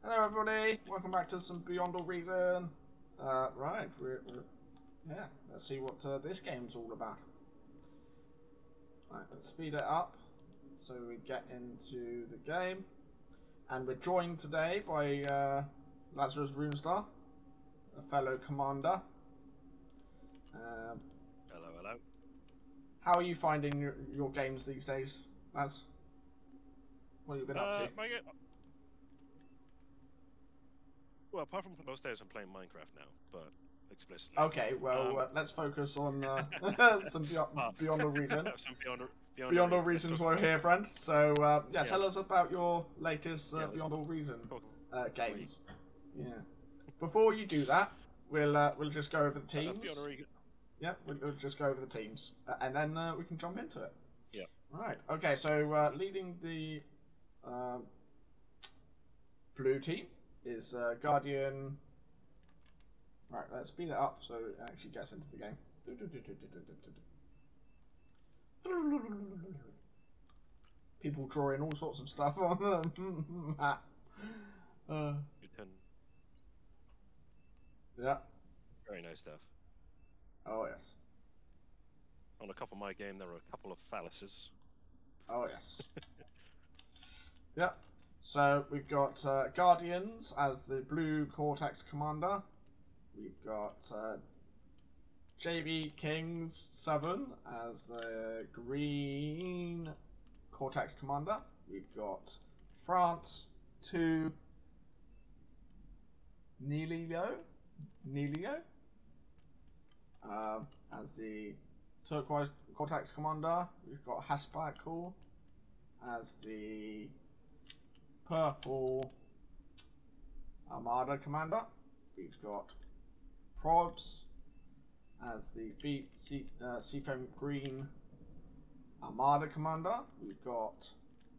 Hello everybody, welcome back to some Beyond All Reason. Right, yeah, let's see what this game's all about. Right, let's speed it up so we get into the game. And we're joined today by Lazarus Runestar, a fellow commander. Hello, hello. How are you finding your games these days, Laz? What have you been up to? Well, apart from most days, I'm playing Minecraft now, but explicitly. Okay, well, let's focus on some Beyond All Reason. Some beyond Beyond All reason. Let's Reasons talk we're about here, friend. So, yeah, yeah, tell us about your latest yeah. Let's Beyond All Reason talk. games. Yeah. Before you do that, we'll just go over the Beyond teams. reason. Yeah, we'll just go over the teams, and then we can jump into it. Yeah. Right. Okay. So leading the blue team is Guardian. Right. Let's speed it up so it actually gets into the game. People drawing all sorts of stuff on the map. Yeah. Very nice stuff. Oh yes. On a couple of my game, there were a couple of phalluses. Oh yes. Yep. So we've got Guardians as the blue Cortex commander. We've got JB Kings 7 as the green Cortex commander. We've got France 2 Nelio as the turquoise Cortex commander. We've got Haspakal as the purple Armada commander. We've got Probs as the Seafoam Green Armada commander. We've got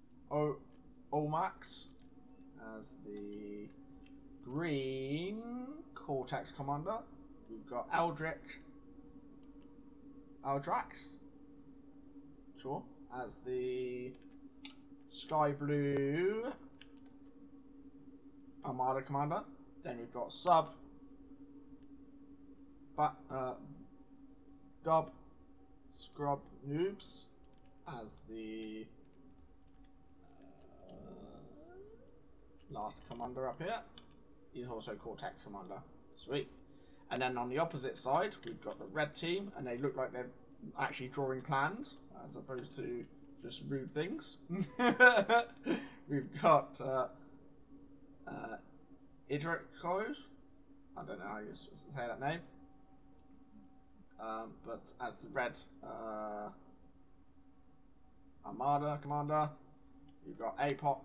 Olmax as the green Cortex commander. We've got Eldrax, sure, as the sky blue Armada commander. Then we've got Dub Scrub Noobs as the last commander up here. He's also Cortex commander. Sweet. And then on the opposite side, we've got the red team, and they look like they're actually drawing plans as opposed to just rude things. We've got E005. I don't know how you say that name. But as the red Armada commander, we've got APOC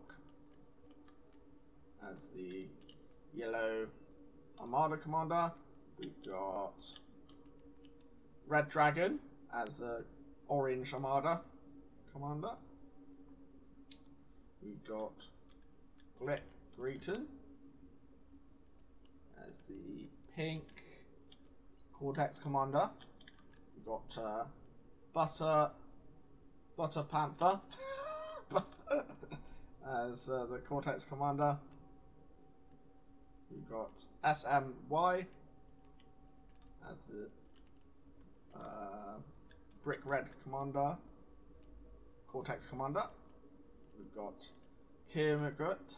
as the yellow Armada commander. We've got Red Dragon as the orange Armada commander. We've got Greeton as the pink Cortex commander. We've got Butter Panther as the Cortex commander. We've got SMY as the Brick Red commander, Cortex commander. We've got Kirmagut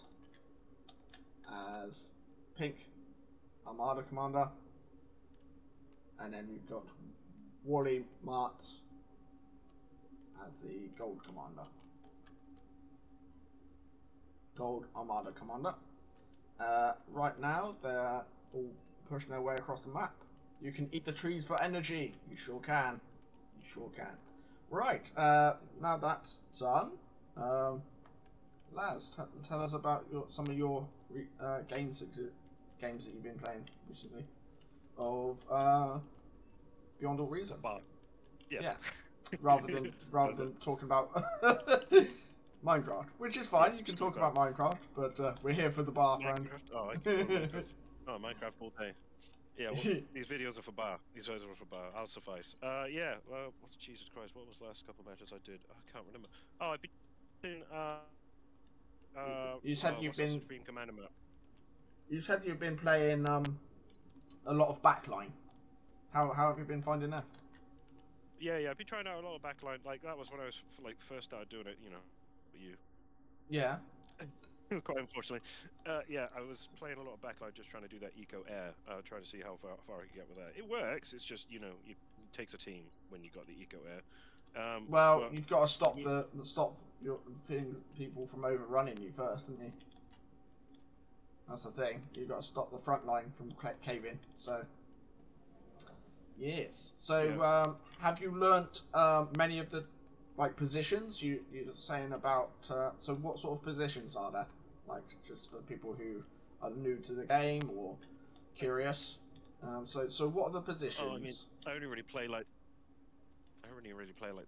as pink Armada commander. And then we've got Wally Martz as the gold commander. Gold Armada commander. Right now, they're all pushing their way across the map. You can eat the trees for energy. You sure can. You sure can. Right, now that's done. Laz, tell us about some of your games that you've been playing recently of Beyond All Reason. Yeah. Rather than talking about Minecraft, which is fine. Yes, you can talk about Minecraft, but we're here for the bar, friend. Oh, I can Minecraft. Oh, Minecraft all day. Yeah, well, these videos are for bar. These videos are for bar. I'll suffice. Yeah. Jesus Christ, what was the last couple of matches I did? I can't remember. Oh, I've been doing. You said you've been Supreme Commander map. You said you've been playing a lot of backline. How have you been finding that? Yeah, I've been trying out a lot of backline. Like that was when I was like first started doing it. You know, you. Yeah. Quite unfortunately, yeah, I was playing a lot of backline, just trying to do that eco air, trying to see how far I can get with that. It works. It's just it takes a team when you got the eco air. Well, But you've got to stop you, stop your people from overrunning you first, haven't you? That's the thing. You've got to stop the front line from caving. So yes. yeah. So have you learnt many of the like positions you're saying about? So what sort of positions are there? Like just for people who are new to the game or curious. So what are the Oh, I mean, positions? I only really play like I only really play like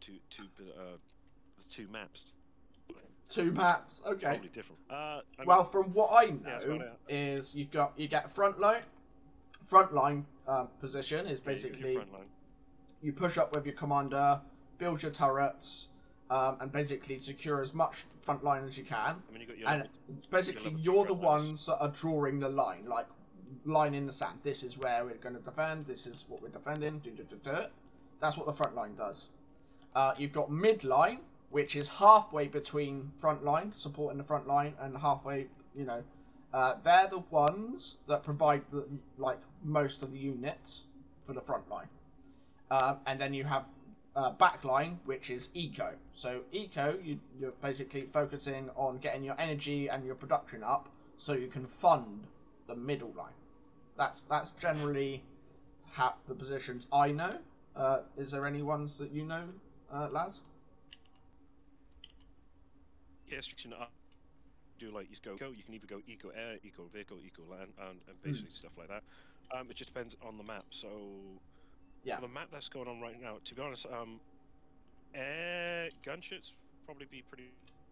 the two maps. Two maps. It's Okay. probably different. I mean, Well, from what I yeah, that's about know, it. is you get front line position is Yeah, you got your basically front line. you push up with your commander, build your turrets, and basically secure as much front line as you can. I mean, And your basically, level two you're the front liners. ones that are drawing the line, like line in the sand. This is where we're going to defend. This is what we're defending. That's what the front line does. You've got midline, which is halfway between front line, supporting the front line, and halfway, they're the ones that provide like most of the units for the front line. And then you have backline, which is eco. So eco, you're basically focusing on getting your energy and your production up, so you can fund the middle line. That's generally how the positions I know. Is there any ones that you know, Laz? Yeah, restriction up. Do like you go. You can either go eco air, eco vehicle, eco land, and Hmm. basically stuff like that. It just depends on the map. So Yeah. for the map that's going on right now, to be honest, air gunships probably be pretty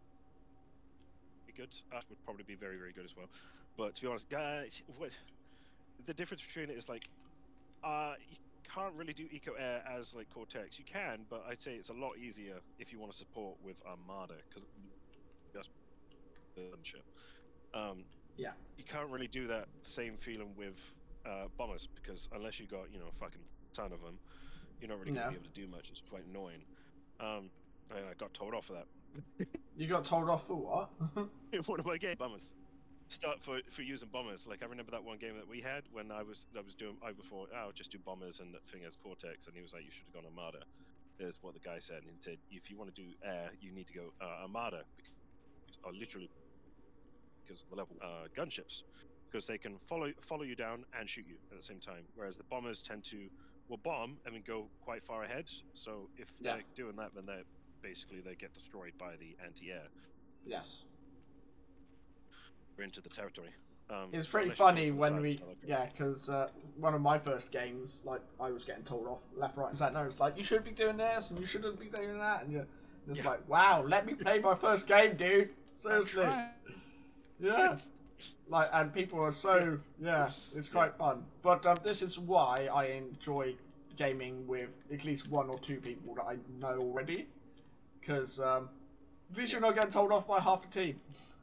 good. Would probably be very very good as well. But to be honest, guys, what the difference between it is like, you can't really do eco air as like Cortex. You can, but I'd say it's a lot easier if you want to support with Armada because just gunship. Um, Yeah. you can't really do that same feeling with bombers because unless you got a fucking ton of them, you're not really going to No. be able to do much. It's quite annoying. Um, and I got told off for that. You got told off for what? In one of my game bombers. Start for using bombers. Like I remember that one game that we had when I was doing I before I'll just do bombers and that thing as Cortex and he was like you should have gone Armada. Is what the guy said and he said if you want to do air you need to go Armada because literally because of the level gunships because they can follow you down and shoot you at the same time. Whereas the bombers tend to bomb and then go quite far ahead. So if Yeah. they're doing that, then they get destroyed by the anti-air Yes. into the territory. It's So pretty unless you're coming funny from the when side, it's we, not okay. yeah, because one of my first games, like, I was getting told off left, right, and center. It's like, you should be doing this, and you shouldn't be doing that, and you're just Yeah. like, wow, let me play my first game, dude. Seriously. Yeah. Like, and people are so, yeah, it's quite fun. But this is why I enjoy gaming with at least one or two people that I know already. Because at least you're not getting told off by half the team.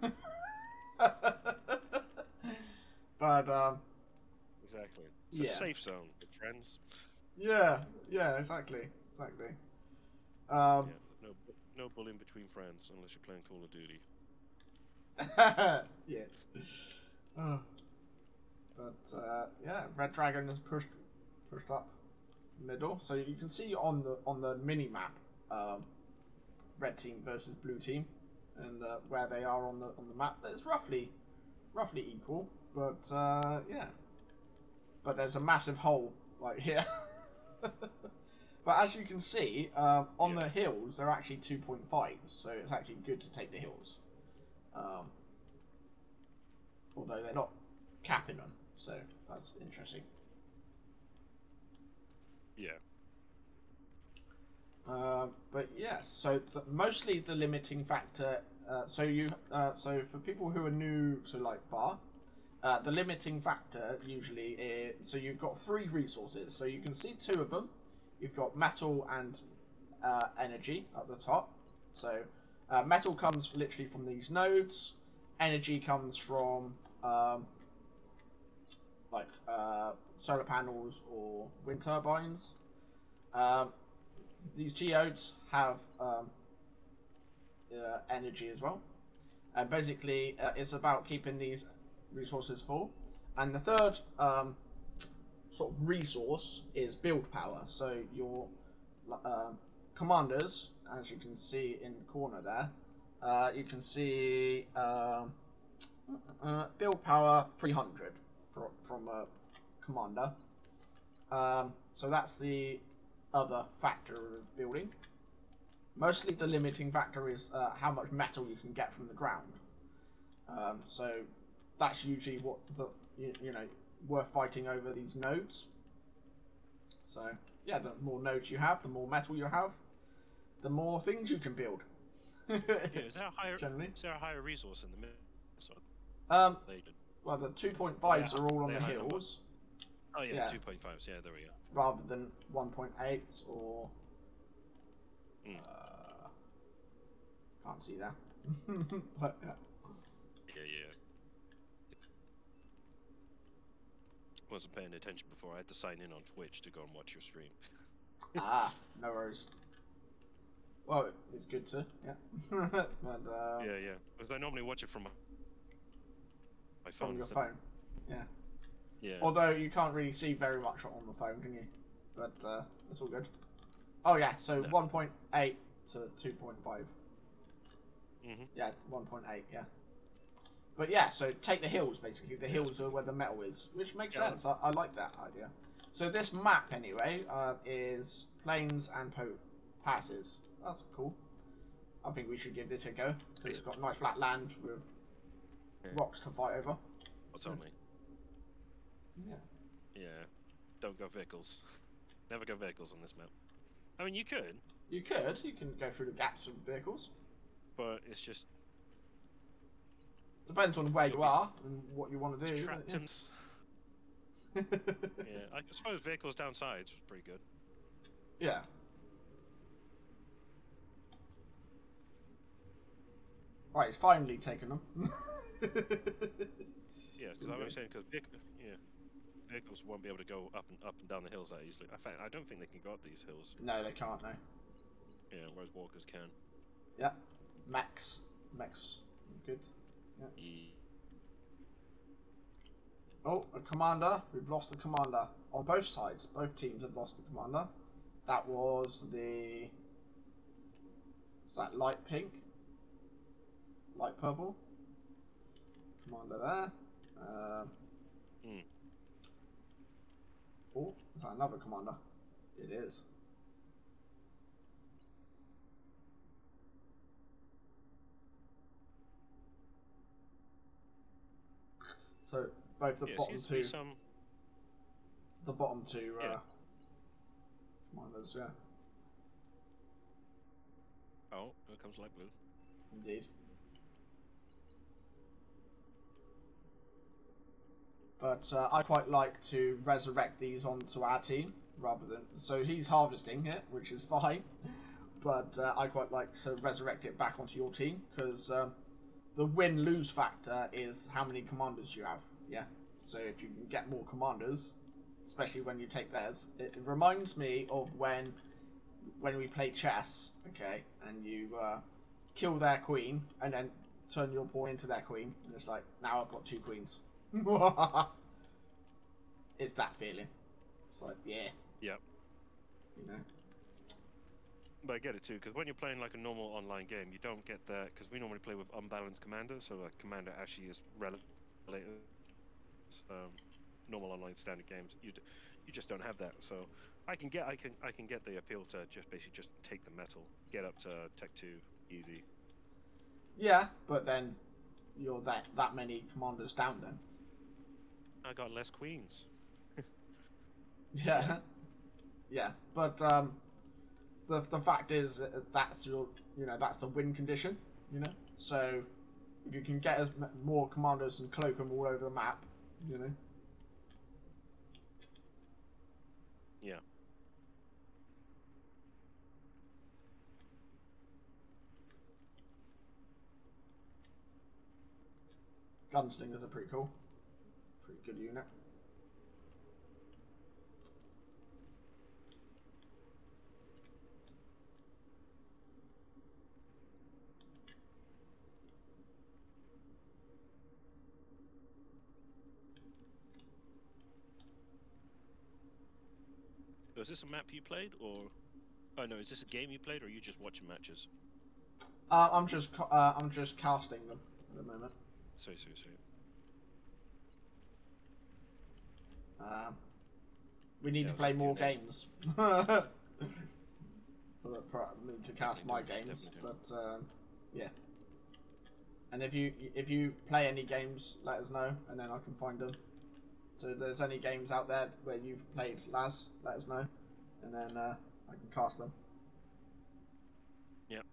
But Exactly. It's a yeah, safe zone, friends. yeah, exactly. Um, Yeah, no bullying between friends unless you're playing Call of Duty. yeah. Oh, but yeah, Red Dragon is pushed up middle, so you can see on the mini map, red team versus blue team, and where they are on the map. It's roughly equal, but yeah. But there's a massive hole like here. But as you can see, on Yeah. the hills, they're actually 2.5s, so it's actually good to take the hills. Um, although they're not capping them, so that's interesting. Yeah. But yes, so mostly the limiting factor. So for people who are new to like bar, the limiting factor usually is so you've got three resources. So you can see two of them. You've got metal and energy at the top. So metal comes literally from these nodes. Energy comes from like solar panels or wind turbines. Um, these geodes have energy as well, and basically it's about keeping these resources full. And the third sort of resource is build power. So your commanders, as you can see in the corner there, you can see build power 300 from a commander. So that's the other factor of building. Mostly the limiting factor is how much metal you can get from the ground. So that's usually what the you know worth fighting over these nodes. So yeah, the more nodes you have, the more metal you have, the more things you can build. Yeah, is there a higher Generally. is there a higher resource in the middle? So they did. Well, the 2.5s are all on the hills. Oh yeah, 2.5s. Yeah, there we go. Rather than 1.8s or can't see that. But, yeah. Wasn't paying attention before. I had to sign in on Twitch to go and watch your stream. No worries. Well, it's good to, yeah. But, yeah. Because I normally watch it from my phone. From your phone, yeah. Yeah. Although you can't really see very much on the phone, can you? But it's all good. Oh yeah, so 1.8 to 2.5. Yeah, 1.8, yeah. But yeah, so take the hills, basically. The hills are where the metal is, which makes sense. I like that idea. So this map, anyway, is plains and passes. That's cool. I think we should give this a go, because it's got nice flat land with rocks to fight over. What's on me? Yeah. Yeah. Don't go vehicles. Never go vehicles on this map. I mean, you could. You could. You can go through the gaps of vehicles. But it's just... Depends on where you are and what you want to do. Yeah, I suppose vehicles down sides was pretty good. Yeah. Right, it's finally taken them. Yeah, because I was saying, because vehicles won't be able to go up and down the hills that easily. In fact, I don't think they can go up these hills. No, they can't, no. Yeah, whereas walkers can. Yeah. Max, good. Yeah. Oh, a commander. We've lost a commander. On both sides. Both teams have lost the commander. That was the... Is that light pink? Light purple? Commander there. Oh, is that another commander? It is. So both the bottom two, the bottom two commanders, yeah. Oh, here comes light blue. Indeed. But I quite like to resurrect these onto our team rather than... So he's harvesting it, which is fine. But I quite like to resurrect it back onto your team because the win-lose factor is how many commanders you have. Yeah. So if you can get more commanders, especially when you take theirs, it reminds me of when we play chess, okay, and you kill their queen and then turn your pawn into their queen, and it's like, now I've got 2 queens. It's that feeling. It's like, yeah. Yeah. You know. But I get it too, because when you're playing like a normal online game, you don't get that, because we normally play with unbalanced commanders, so a commander actually is relative. Normal online standard games, you just don't have that. So I can get the appeal to just basically just take the metal, get up to Tech 2 easy. Yeah, but then you're that many commanders down then. I got less queens. Yeah. Yeah, but the fact is that's your that's the win condition, So if you can get as more commanders and cloak them all over the map, Yeah. Gunslingers are pretty cool. Pretty good unit. So is this a map you played, or oh no, is this a game you played, or are you just watching matches? I'm just casting them at the moment. Sorry. We need Yeah, to I was play looking more at your name. games for me to cast my Definitely games. do. But yeah. And if you play any games, let us know, and then I can find them. So if there's any games out there where you've played, Laz, let us know, and then I can cast them. Yep.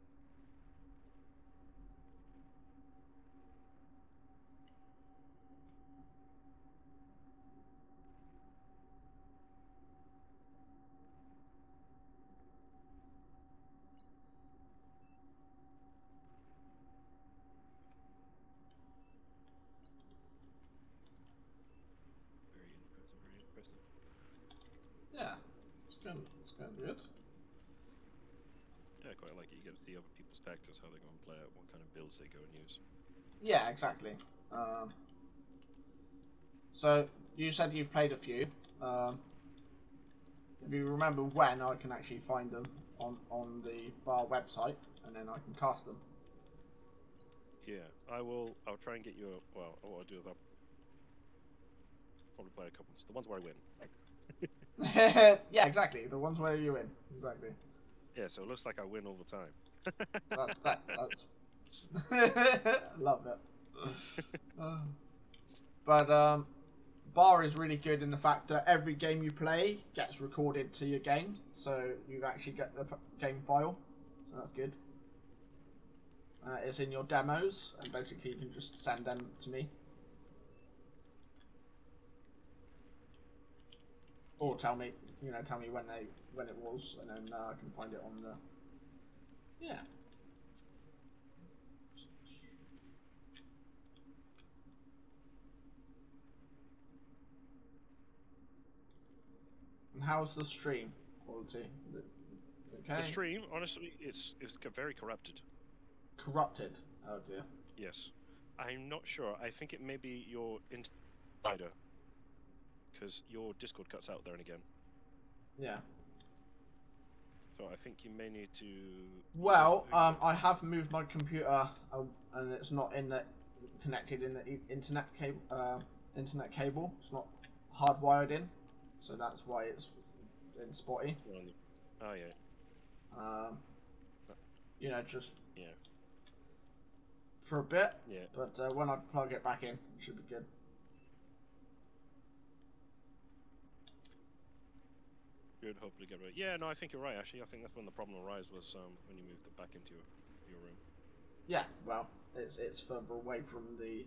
Very interesting. Yeah, it's going good. Yeah, I quite like it. You get to see other people's tactics, how they go and play it, what kind of builds they go and use. Yeah, exactly. So you said you've played a few. If you remember when, I can actually find them on the bar website, and then I can cast them. Yeah, I'll try and get you. Well, what I'll do is I'll probably play a couple. The ones where I win. Yeah, exactly. The ones where you win. Exactly. Yeah, so it looks like I win all the time. That's love it. But bar is really good in the fact that every game you play gets recorded to your game, so you actually get the game file. So that's good. It's in your demos, and basically you can just send them to me, or tell me when it was, and then I can find it on the. Yeah. And how's the stream quality? Is it okay? The stream, honestly, it's very corrupted. Corrupted. Oh dear. Yes, I'm not sure. I think it may be your insider, because your Discord cuts out there and again. Yeah. So I think you may need to. Well, I have moved my computer, and it's not connected in the internet cable. It's not hardwired in, so that's why it's in spotty. Oh yeah. Um, just Yeah. for a bit. Yeah. But when I plug it back in, it should be good. Should hopefully get right. Yeah, no, I think you're right. Actually, I think that's when the problem arose was when you moved it back into your room. Yeah. Well, it's further away from the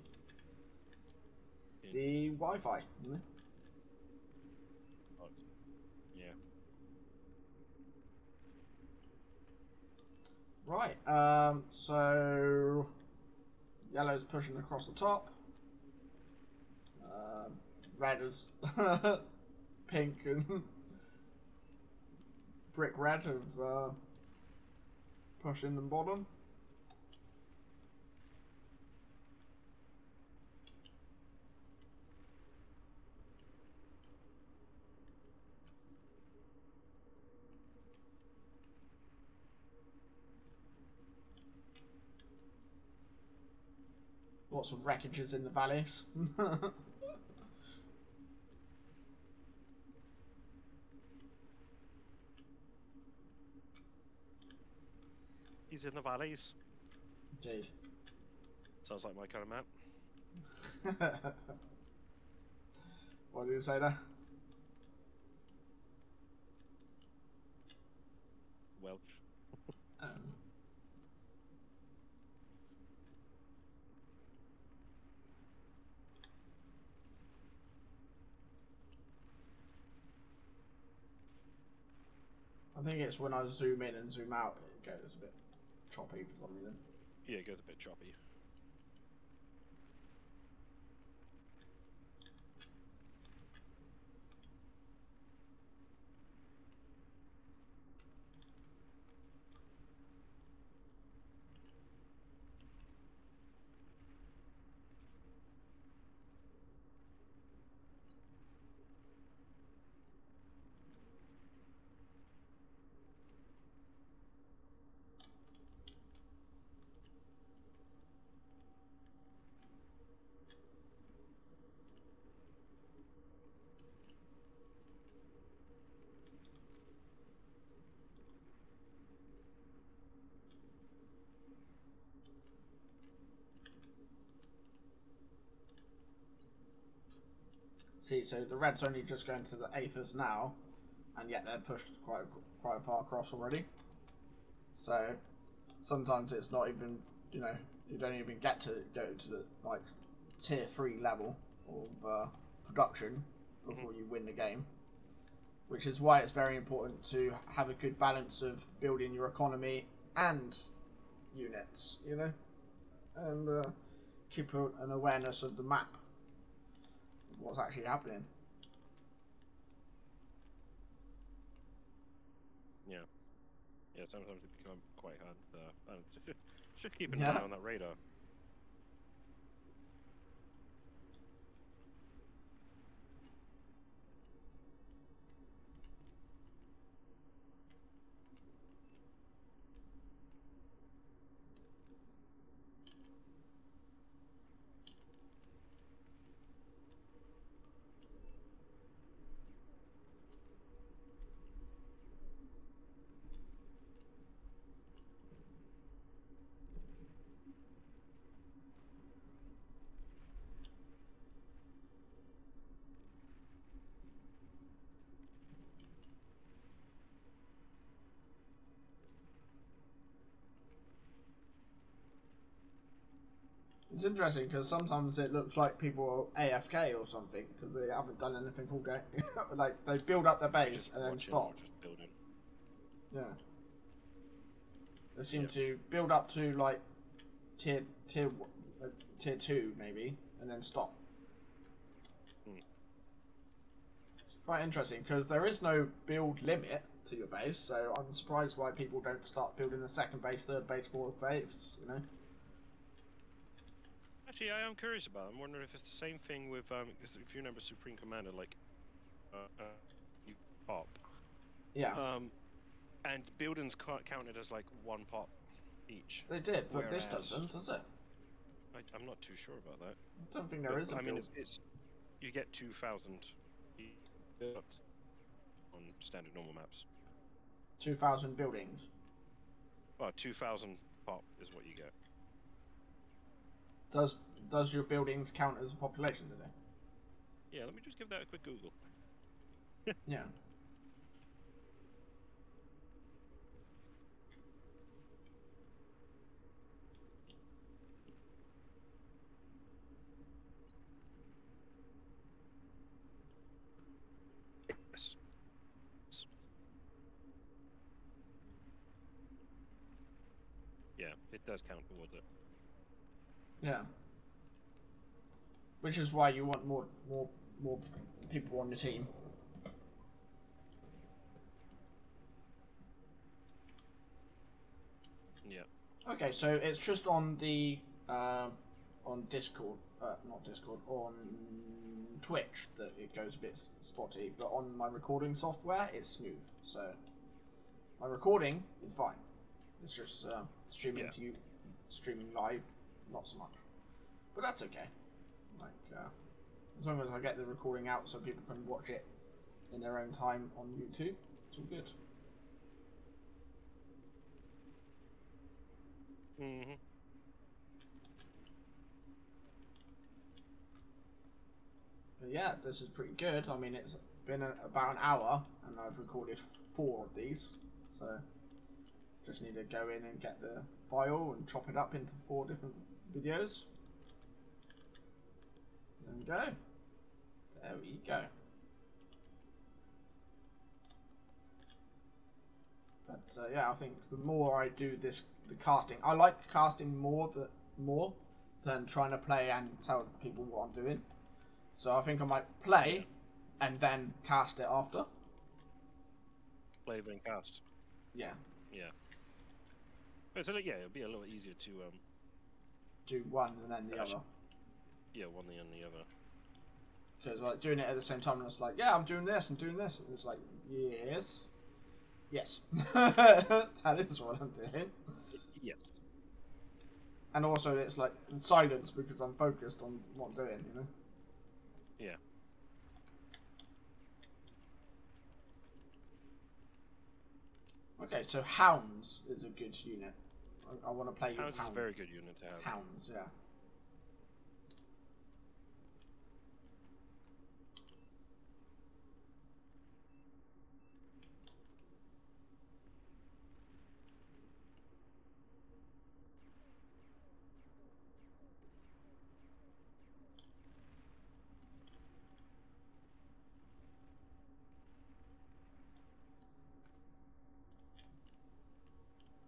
In Wi-Fi, isn't it? oh, yeah. Right. So yellow's pushing across the top. Red is pink and brick red have pushed in the bottom. Lots of wreckages in the valleys. He's in the valleys. Indeed. Sounds like my kind of map. What did you say there? Welch. Um, I think it's when I zoom in and zoom out, it goes a bit choppy for some reason. Yeah, it goes a bit choppy. See, so the red's only just going to the aphis now, and yet they're pushed quite far across already. So sometimes it's not even, you know, you don't even get to go to the like tier 3 level of production before you win the game. Which is why it's very important to have a good balance of building your economy and units, you know, and keep an awareness of the map, what's actually happening. Yeah, sometimes it becomes quite hard. Just keep an eye on that radar. It's interesting because sometimes it looks like people are AFK or something because they haven't done anything all game. Like they build up their base and then stop. Just building. Yeah. They seem to build up to like tier 2 maybe, and then stop. Quite interesting because there is no build limit to your base, so I'm surprised why people don't start building the second base, third base, fourth base. You know. Actually, I am curious about it. I'm wondering if it's the same thing with because if you remember Supreme Commander, like you pop. Yeah. And buildings counted as like 1 pop each. They did, but this doesn't, does it? I'm not too sure about that. I don't think there is a build. I mean, it's you get 2,000 on standard normal maps. 2,000 buildings. Well, 2,000 pop is what you get. Does your buildings count as a population, do they? Yeah, let me just give that a quick Google. Yeah. Yes. Yeah, it does count towards it. Yeah. Which is why you want more people on the team. Yeah. Okay, so it's just on the on Discord, not Discord, on Twitch that it goes a bit spotty, but on my recording software it's smooth. So my recording is fine. It's just streaming to you, streaming live, not so much. But that's okay. Like as long as I get the recording out so people can watch it in their own time on YouTube, it's all good. Mm-hmm. But yeah, this is pretty good. I mean, it's been about an hour, and I've recorded 4 of these. So, just need to go in and get the file and chop it up into 4 different videos. There we go. There we go. But yeah, I think the more I do this, the casting, I like casting more than trying to play and tell people what I'm doing. So I think I might play and then cast it after. Play then cast. Yeah. Yeah. So yeah, it'll be a little easier to do one and then the other. Yeah, one and the other. Because like doing it at the same time, and it's like, yeah, I'm doing this and doing this, and it's like, yes, that is what I'm doing. Yes. And also, it's like silence because I'm focused on what I'm doing, you know. Yeah. Okay, so Hounds is a good unit. I want to play you. Hounds is a very good unit to have. Hounds, yeah.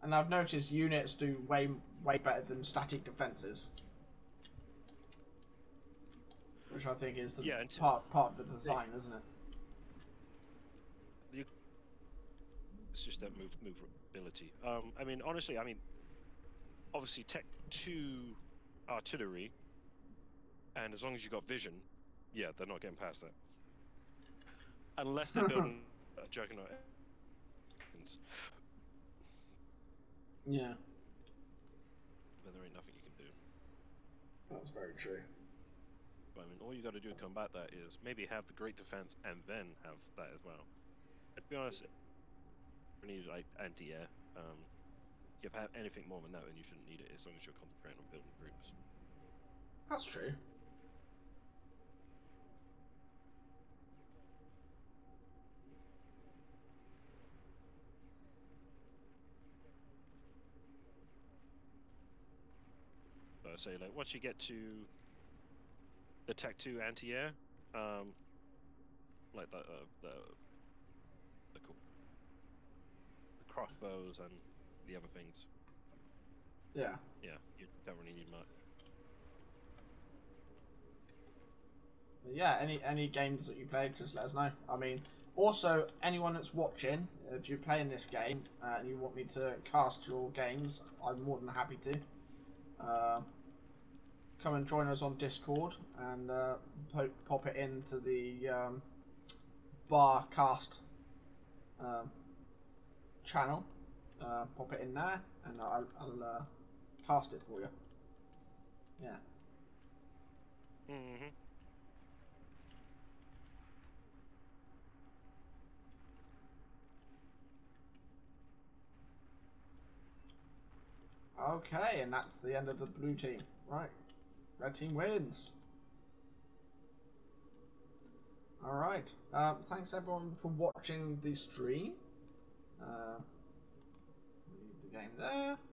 And I've noticed units do way better than static defenses, which I think is the part of the design, isn't it? It's just that movability. I mean, honestly, obviously Tech 2 artillery, and as long as you got vision, yeah, they're not getting past that. Unless they're building a juggernaut. Yeah. Then there ain't nothing you can do. That's very true. But, I mean, all you got to do to combat that is maybe have the great defense and then have that as well. To be honest, you need like anti-air. If you have anything more than that, then you shouldn't need it as long as you're concentrating on building groups. That's true. So I say, like, once you get to the Tech 2 anti-air, like the crossbows and the other things. Yeah. Yeah, you don't really need much. But yeah, any games that you played, just let us know. I mean, also, anyone that's watching, if you're playing this game and you want me to cast your games, I'm more than happy to. Come and join us on Discord and pop it into the bar cast channel. Pop it in there and I'll cast it for you. Yeah. Mm-hmm. Okay, and that's the end of the blue team. Right. Red team wins. Alright. Thanks everyone for watching the stream. Leave the game there.